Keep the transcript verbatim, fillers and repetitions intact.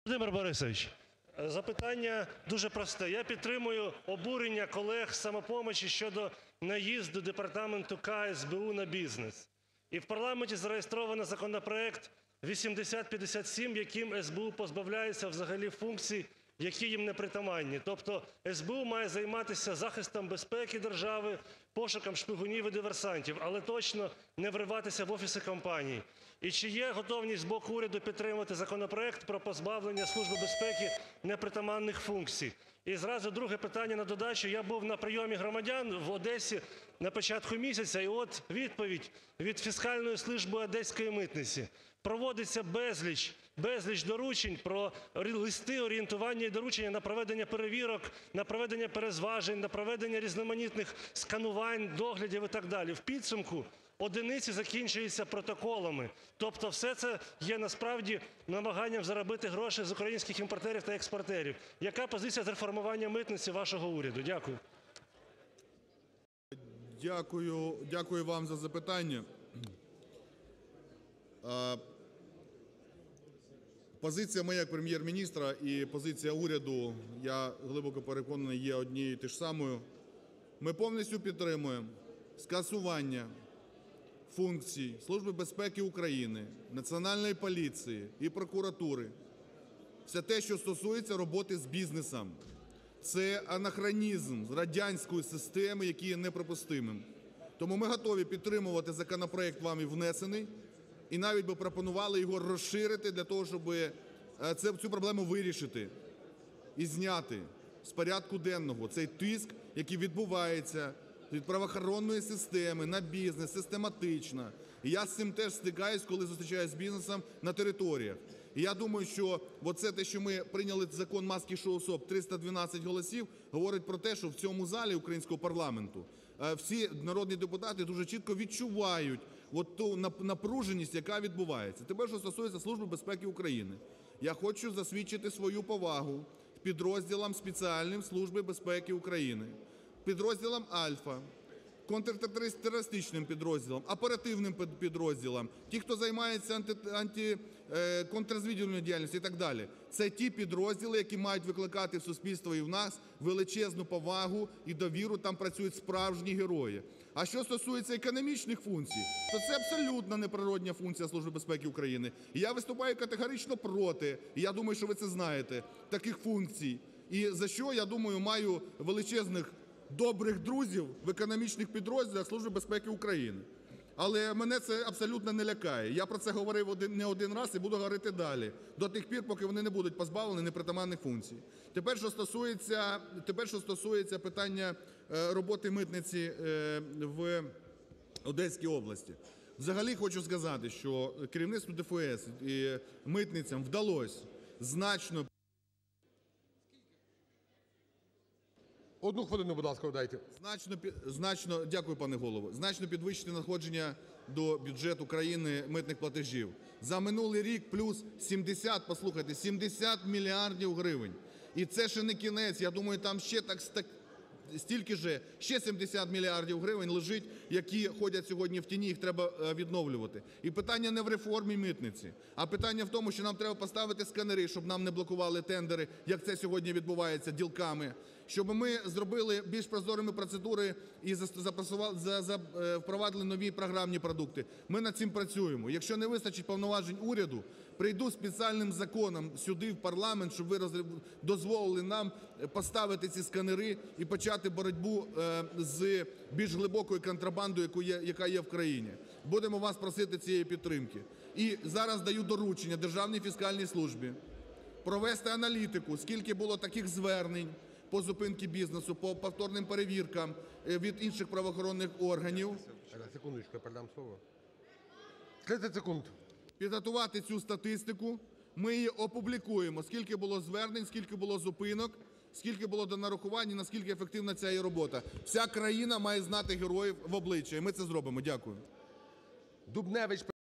Володимир Борисович, запитання дуже просте. Я підтримую обурення колег з "Самопомочі" щодо наїзду департаменту К ес бе у на бізнес. І в парламенті зареєстровано законопроект вісімдесят п'ятдесят сім, яким ес бе у позбавляється взагалі функцій, які їм не притаманні. Тобто ес бе у має займатися захистом безпеки держави, пошуком шпигунів і диверсантів, але точно не вриватися в офіси компаній. І чи є готовність з боку уряду підтримати законопроект про позбавлення Служби безпеки непритаманних функцій? І зразу друге питання на додачу. Я був на прийомі громадян в Одесі на початку місяця, і от відповідь від Фіскальної служби Одеської митниці. Проводиться безліч, безліч доручень про листи орієнтування і доручення на проведення перевірок, на проведення перезважень, на проведення різноманітних сканувань, доглядів і так далі. В підсумку одиниці закінчуються протоколами. Тобто все це є насправді намаганням заробити гроші з українських імпортерів та експортерів. Яка позиція з реформування митниці вашого уряду? Дякую. Дякую, дякую вам за запитання. Позиція моя як Прем'єр-міністра і позиція уряду, я глибоко переконаний, є однією і тією ж самою. Ми повністю підтримуємо скасування функцій Служби безпеки України, Національної поліції і прокуратури. Все те, що стосується роботи з бізнесом. Це анахронізм з радянської системи, який є неприпустимим. Тому ми готові підтримувати законопроект, вами внесений, і навіть би пропонували його розширити для того, щоб цю проблему вирішити і зняти з порядку денного цей тиск, який відбувається від правоохоронної системи на бізнес систематично. І я з цим теж стикаюсь, коли зустрічаюсь з бізнесом на територіях. І я думаю, що оце те, що ми прийняли закон маски-шоу СОП, триста дванадцять голосів, говорить про те, що в цьому залі українського парламенту всі народні депутати дуже чітко відчувають от ту напруженість, яка відбувається. Тепер, що стосується Служби безпеки України. Я хочу засвідчити свою повагу підрозділам спеціальним Служби безпеки України, підрозділам "Альфа", контртерористичним підрозділам, оперативним підрозділам, ті, хто займається анти... контррозвідувальною діяльністю і так далі. Це ті підрозділи, які мають викликати в суспільство і в нас величезну повагу і довіру, там працюють справжні герої. А що стосується економічних функцій, то це абсолютно неприродна функція Служби безпеки України. І я виступаю категорично проти, і я думаю, що ви це знаєте, таких функцій. І за що, я думаю, маю величезних добрих друзів в економічних підрозділах Служби безпеки України. Але мене це абсолютно не лякає. Я про це говорив не один раз і буду говорити далі, до тих пір, поки вони не будуть позбавлені непритаманних функцій. Тепер, що стосується, тепер, що стосується питання роботи митниці в Одеській області. Взагалі хочу сказати, що керівництву де еф ес і митницям вдалося значно... Одну хвилину, будь ласка, додайте. Значно, значно, дякую, пане Голово. Значно підвищити надходження до бюджету країни митних платежів. За минулий рік плюс сімдесят, послухайте, сімдесят мільярдів гривень. І це ще не кінець, я думаю, там ще так, так стільки же, ще сімдесят мільярдів гривень лежить, які ходять сьогодні в тіні, їх треба відновлювати. І питання не в реформі митниці, а питання в тому, що нам треба поставити сканери, щоб нам не блокували тендери, як це сьогодні відбувається ділками. Щоб ми зробили більш прозорими процедури і впровадили нові програмні продукти. Ми над цим працюємо. Якщо не вистачить повноважень уряду, прийду спеціальним законом сюди, в парламент, щоб ви дозволили нам поставити ці сканери і почати боротьбу з більш глибокою контрабандою, яка є в країні. Будемо вас просити цієї підтримки. І зараз даю доручення Державній фіскальній службі провести аналітику, скільки було таких звернень по зупинці бізнесу, по повторним перевіркам від інших правоохоронних органів. Секундочку, я передам слово. тридцять секунд. Підготувати цю статистику, ми її опублікуємо, скільки було звернень, скільки було зупинок, скільки було до нарахувань і наскільки ефективна ця її робота. Вся країна має знати героїв в обличчя, і ми це зробимо. Дякую. Дубневич